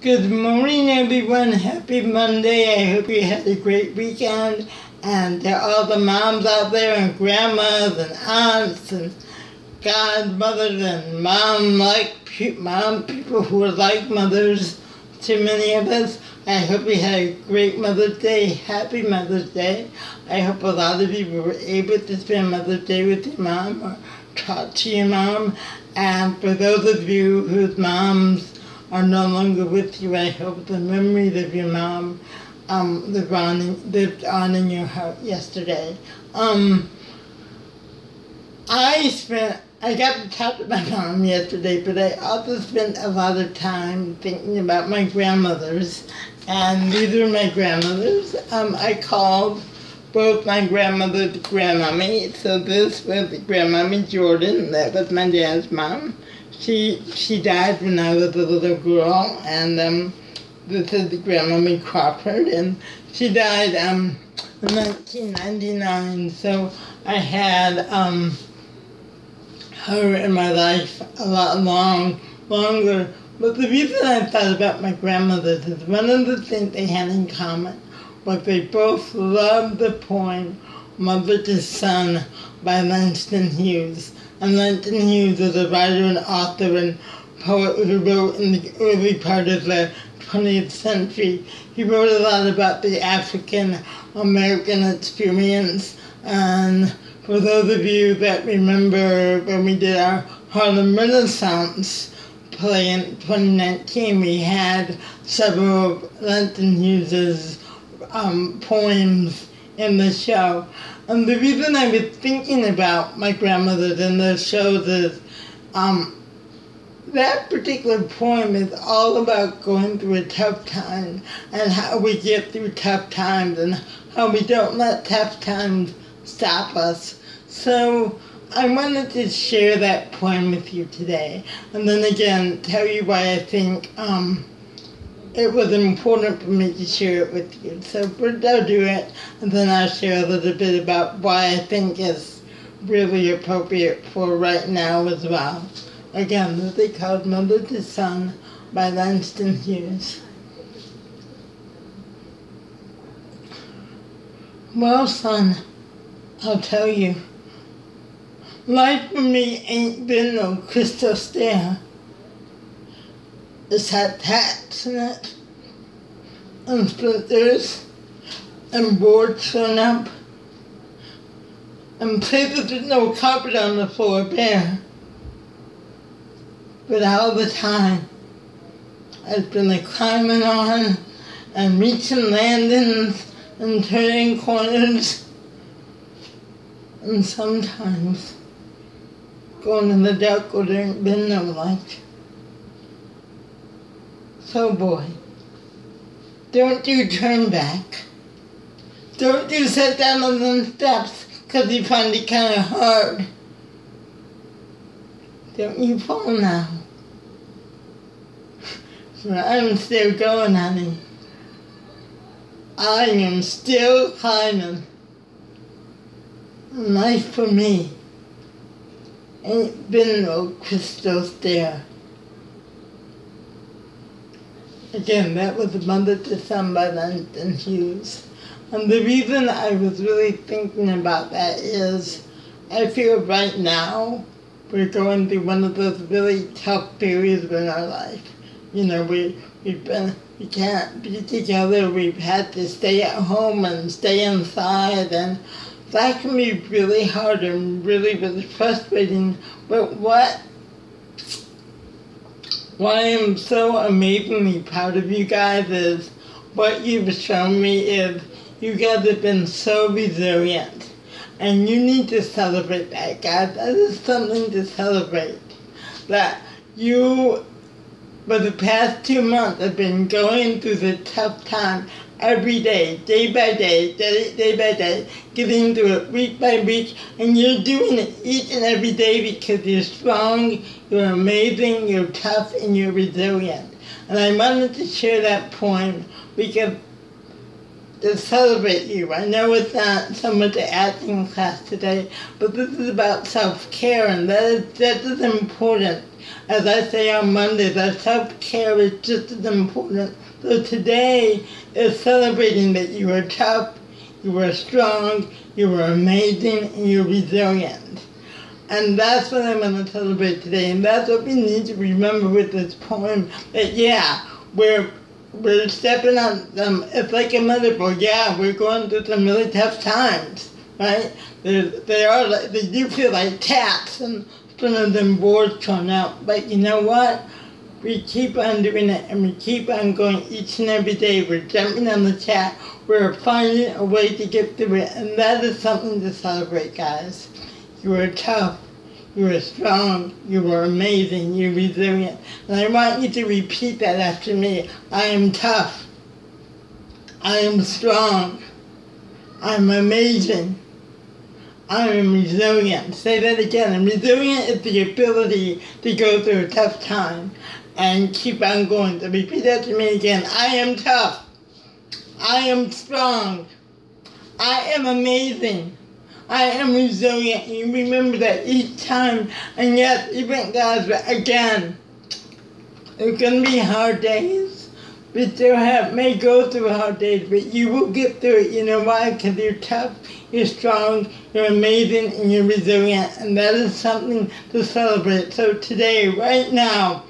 Good morning, everyone. Happy Monday. I hope you had a great weekend. And to all the moms out there, and grandmas, and aunts, and godmothers, and mom people who are like mothers to many of us, I hope you had a great Mother's Day. Happy Mother's Day. I hope a lot of you were able to spend Mother's Day with your mom or talk to your mom. And for those of you whose moms are no longer with you, I hope the memories of your mom lived on in your heart yesterday. I got to talk to my mom yesterday, but I also spent a lot of time thinking about my grandmothers. And these are my grandmothers. I called both my grandmothers Grandmommy. So this was Grandmommy Jordan. That was my dad's mom. She died when I was a little girl, and this is the Grandmommy Crawford, and she died in 1999. So I had her in my life a lot longer. But the reason I thought about my grandmothers is one of the things they had in common was they both loved the poem "Mother to Son" by Langston Hughes. And Langston Hughes was a writer and author and poet who wrote in the early part of the 20th century. He wrote a lot about the African American experience. And for those of you that remember when we did our Harlem Renaissance play in 2019, we had several of Langston Hughes's poems in the show. And the reason I was thinking about my grandmothers in those shows is that particular poem is all about going through a tough time and how we get through tough times and how we don't let tough times stop us. So I wanted to share that poem with you today, and then again tell you why I think it was important for me to share it with you. So first I'll do it, and then I'll share a little bit about why I think it's really appropriate for right now as well. Again, this is called "Mother to Son" by Langston Hughes. Well, son, I'll tell you, life for me ain't been no crystal stair. It's had tacks in it, and splinters, and boards thrown up, and places with no carpet on the floor bare. But all the time, I've been climbing on, and reaching landings, and turning corners, and sometimes going in the dark where there ain't been no light. So boy, don't you turn back. Don't you sit down on them steps because you find it kind of hard. Don't you fall now. For I'm still going, honey. I am still climbing. Life for me ain't been no crystal stair. Again, that was "Mother to Son" by Langston Hughes. And the reason I was really thinking about that is I feel right now we're going through one of those really tough periods in our life. You know, we can't be together, we've had to stay at home and stay inside, and that can be really hard and really, really frustrating. But why I'm so amazingly proud of you guys is what you've shown me is you guys have been so resilient. And you need to celebrate that, guys. That is something to celebrate. That you, for the past 2 months, have been going through the tough time every day by day, day by day, getting through it week by week, and you're doing it each and every day because you're strong, you're amazing, you're tough, and you're resilient. And I wanted to share that poem because to celebrate you. I know it's not so much an acting class today, but this is about self-care, and that is just as important. As I say on Mondays, that self-care is just as important. So today is celebrating that you are tough, you are strong, you are amazing, and you're resilient. And that's what I'm going to celebrate today, and that's what we need to remember with this poem, that yeah, we're stepping on them. It's like a metaphor. Yeah, we're going through some really tough times, right? They do feel like taps and some of them boards come out. But you know what? We keep on doing it, and we keep on going each and every day. We're jumping on the chat. We're finding a way to get through it, and that is something to celebrate, guys. You are tough. You are strong, you are amazing, you're resilient. And I want you to repeat that after me. I am tough. I am strong. I'm amazing. I am resilient. Say that again. And resilient is the ability to go through a tough time and keep on going. So repeat that to me again. I am tough. I am strong. I am amazing. I am resilient. You remember that each time. And yes, even guys, again, it's going to be hard days. We still may go through hard days, but you will get through it. You know why? Because you're tough, you're strong, you're amazing, and you're resilient. And that is something to celebrate. So today, right now,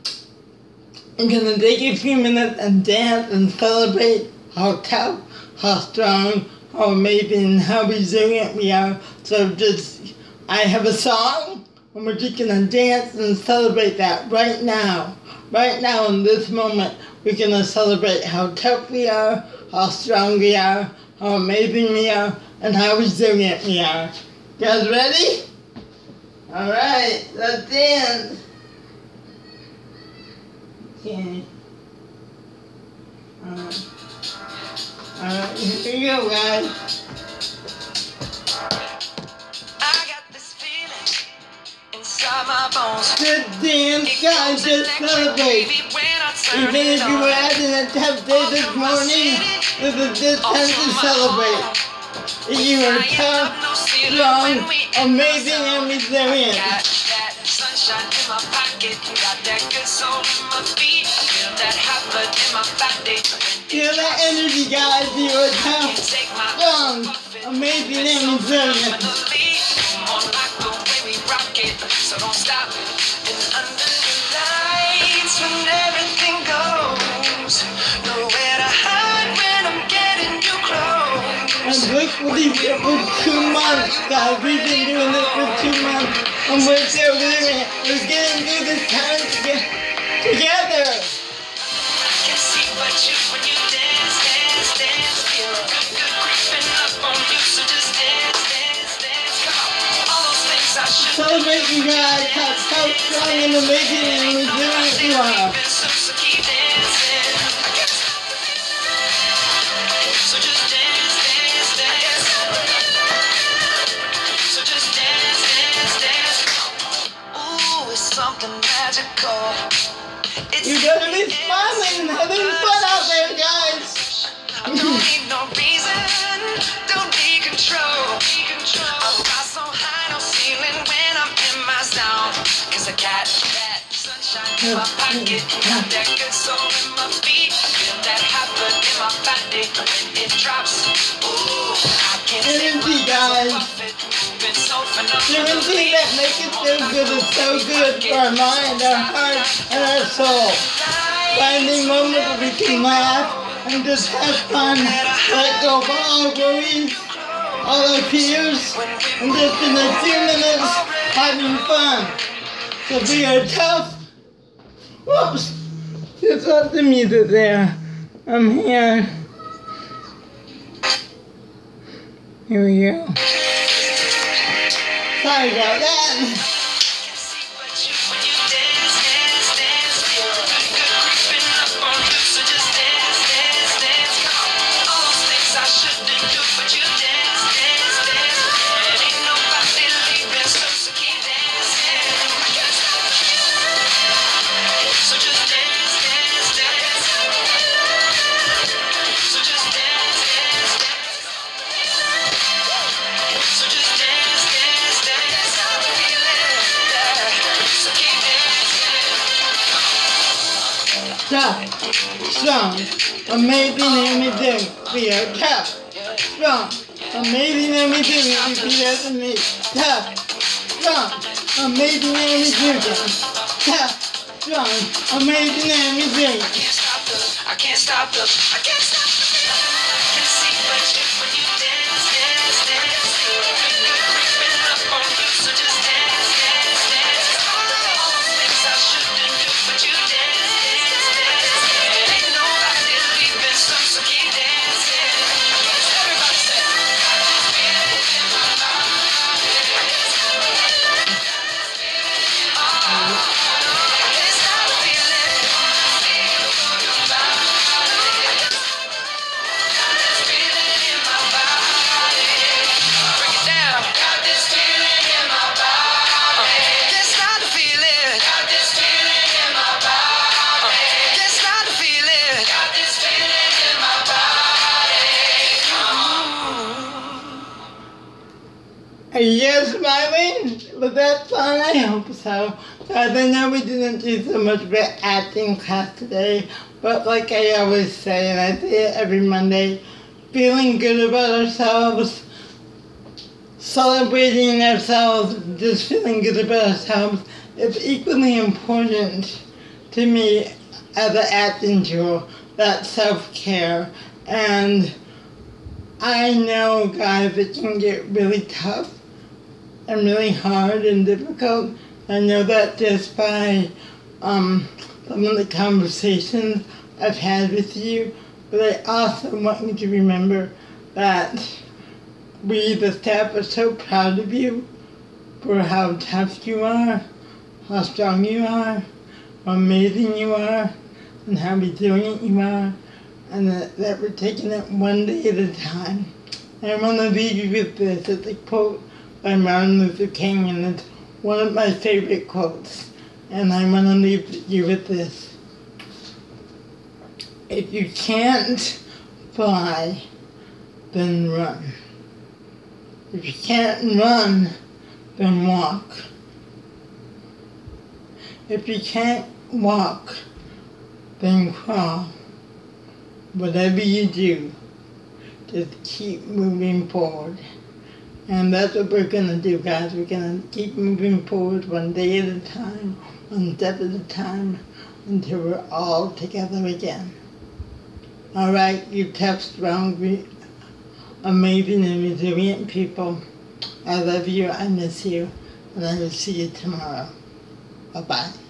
I'm going to take a few minutes and dance and celebrate how tough, how strong, how amazing, how resilient we are. So I have a song, and we're just gonna dance and celebrate that right now. Right now, in this moment, we're gonna celebrate how tough we are, how strong we are, how amazing we are, and how resilient we are. You guys ready? Alright, let's dance. Okay. Alright, here we go, guys. I got this feeling inside my bones. Good dance, guys, just celebrate. Even if you were having a tough day this morning, this is just time to celebrate. You are tough, strong, amazing, and resilient. Sunshine in my pocket, got that good soul in my feet, feel that hot blood in my body. Feel that energy, guys. You are tough, strong, amazing, and resilient. On like the way we rock it, so don't stop. And under the lights, when everything goes, nowhere to hide when I'm getting you close. And look what we did for 2 months, guys. We've been doing this for 2 months. And we're still doing it. We're getting through this time together. I can see but you when you dance, dance, dance. Feel good, good creeping up on you. So just dance, dance, dance. Come on. All those things I should celebrate you guys. How strong and amazing and resilient you are. So keep dancing. So just dance, dance, dance. So just dance, dance, dance. Ooh, it's something magical. You gotta be smiling and having fun out there, guys. I don't need no reason, don't need control. I fly so high, no ceiling when I'm in my zone. Cause I got that sunshine in my pocket, got that good soul in my feet, feel that hot blood in my body when it drops. Ooh, I can't energy, guys. Energy that makes us feel good is so good for our mind, our heart, and our soul. Finding moments where we can laugh and just have fun, let go of all our worries, all our fears, and just in a few minutes having fun. So we are tough. Whoops! Just left the music there. I'm here. Here we go. Sorry about that. tough, strong, amazing and resilient. We are tough, strong, amazing and resilient. Repeat after me. Tough, strong, amazing and resilient. Tough, strong, amazing and resilient. I can't stop the feeling. I can see but you when you dance, dance, dance. Creeping up on you, so just dance, dance, dance. All the things I shouldn't do, but you dance, dance, dance. Ain't nobody leaving some, so keep dancing. Everybody say, got this feeling in my body. I can't stop the feeling. Feel good about it. Got this feeling in my body. Break it down. Got this feeling in my body. Can't stop the feeling. Got this feeling in my body. Can't stop the feeling. Got this feeling in my body. Are you guys smiling? Was that fun? I hope so. Guys, I know we didn't do so much of an acting class today, but like I always say, and I say it every Monday, feeling good about ourselves, celebrating ourselves, just feeling good about ourselves is equally important to me as an acting tool, that self-care. And I know, guys, it can get really tough and really hard and difficult. I know that just by some of the conversations I've had with you, but I also want you to remember that we, the staff, are so proud of you for how tough you are, how strong you are, how amazing you are, and how resilient you are, and that we're taking it one day at a time. And I want to leave you with this. It's a quote by Martin Luther King, and it's one of my favorite quotes. And I want to leave you with this. If you can't fly, then run. If you can't run, then walk. If you can't walk, then crawl. Whatever you do, just keep moving forward. And that's what we're going to do, guys. We're going to keep moving forward one day at a time, one step at a time, until we're all together again. Alright, you tough, strong, amazing, and resilient people. I love you, I miss you, and I will see you tomorrow. Bye-bye.